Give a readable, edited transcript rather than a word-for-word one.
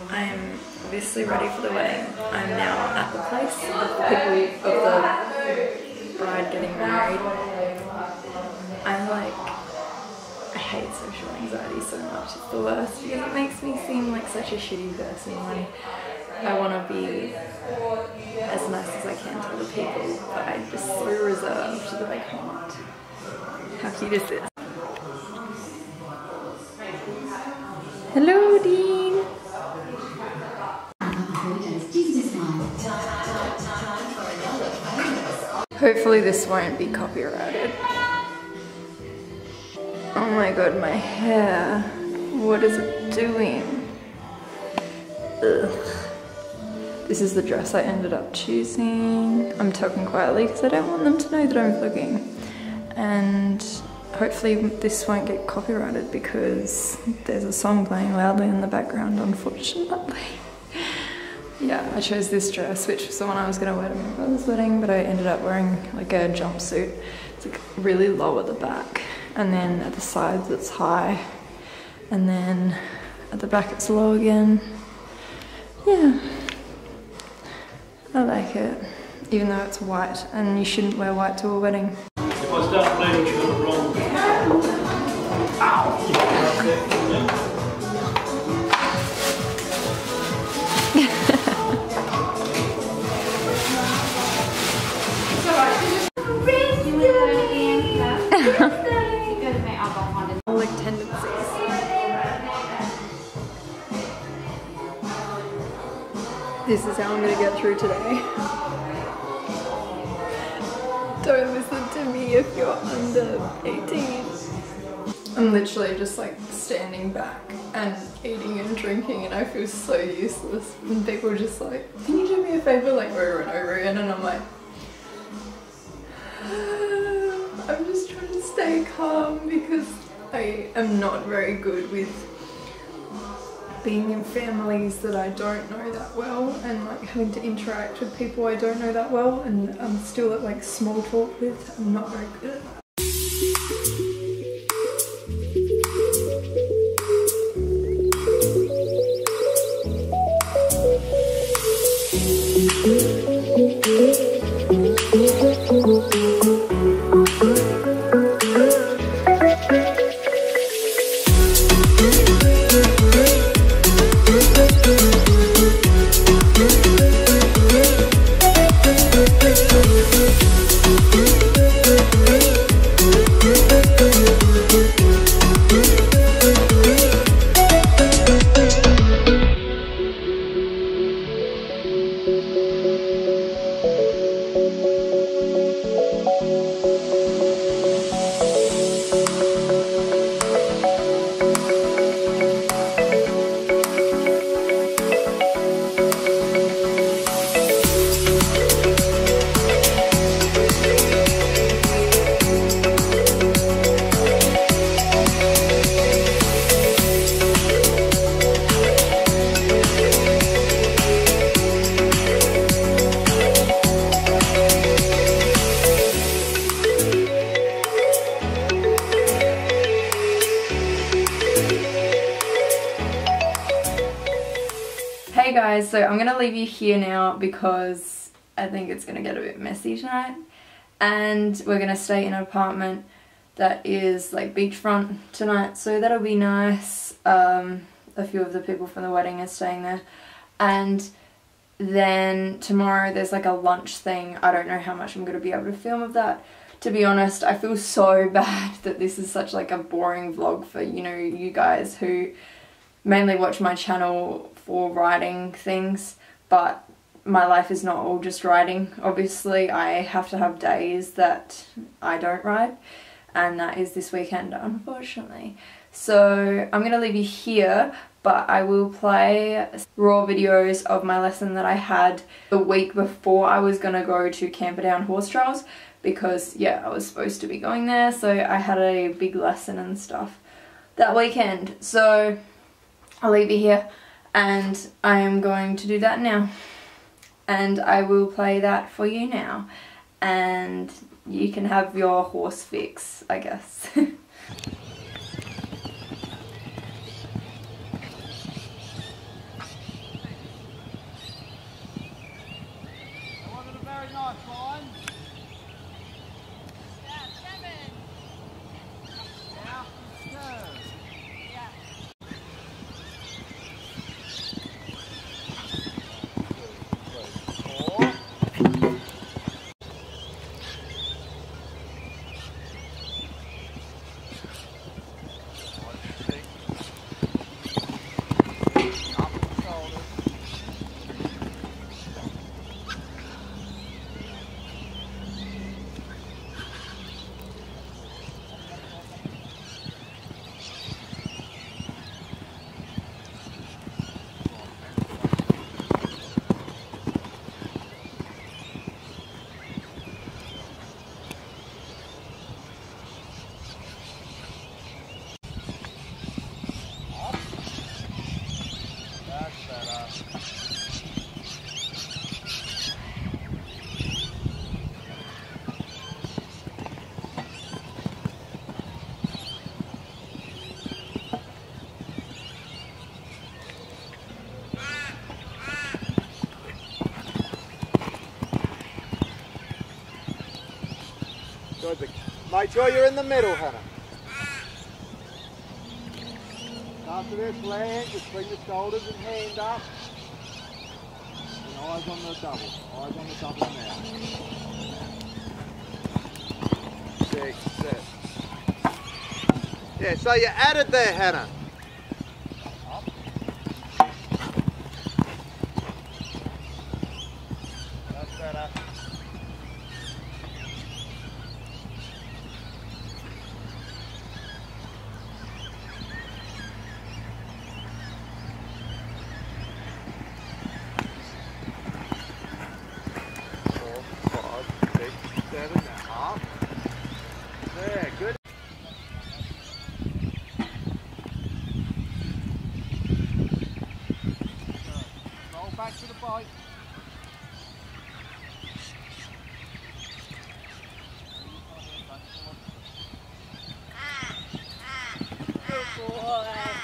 I'm obviously ready for the wedding. I'm now at the place of the people of the bride getting married. I hate social anxiety so much. It's the worst because it makes me seem like such a shitty person when I want to be as nice as I can to other people, but I'm just so reserved that I can't. How cute is this? Hello, Dean! Hopefully this won't be copyrighted. Oh my god, my hair. What is it doing? Ugh. This is the dress I ended up choosing. I'm talking quietly because I don't want them to know that I'm vlogging. And hopefully this won't get copyrighted because there's a song playing loudly in the background, unfortunately. Yeah, I chose this dress, which was the one I was gonna wear to my brother's wedding, but I ended up wearing like a jumpsuit. It's like really low at the back, and then at the sides it's high, and then at the back it's low again. Yeah, I like it, even though it's white, and you shouldn't wear white to a wedding. If I start playing, you got it wrong. Ow! Like tendencies. This is how I'm gonna get through today. Don't listen to me if you're under 18. I'm literally just like standing back and eating and drinking, and I feel so useless. And people are just like, can you do me a favor, like over and over again, and I'm like, I'm just trying to stay calm because I am not very good with being in families that I don't know that well, and like having to interact with people I don't know that well, and I'm still at like small talk with. I'm not very good at that. Hey guys, so I'm gonna leave you here now because I think it's gonna get a bit messy tonight, and we're gonna stay in an apartment that is like beachfront tonight, so that'll be nice. A few of the people from the wedding are staying there, and then tomorrow there's like a lunch thing. I don't know how much I'm gonna be able to film of that. To be honest, I feel so bad that this is such like a boring vlog for, you know, you guys who mainly watch my channel for writing things, but my life is not all just writing. Obviously I have to have days that I don't write, and that is this weekend, unfortunately. So I'm gonna leave you here, but I will play raw videos of my lesson that I had the week before I was gonna go to Camperdown Horse Trials, because yeah, I was supposed to be going there, so I had a big lesson and stuff that weekend. So I'll leave you here, and I am going to do that now, and I will play that for you now, and you can have your horse fix, I guess. fine. Yeah, 7. Now, turn. Yeah. That's better. Good. Make sure you're in the middle, Hannah. After this, land, just bring the shoulders and hand up. And eyes on the double. Eyes on the double now. 6, 7. Yeah, so you added there, Hannah. Up. That's better. There, good. Roll back to the bike. Good boy.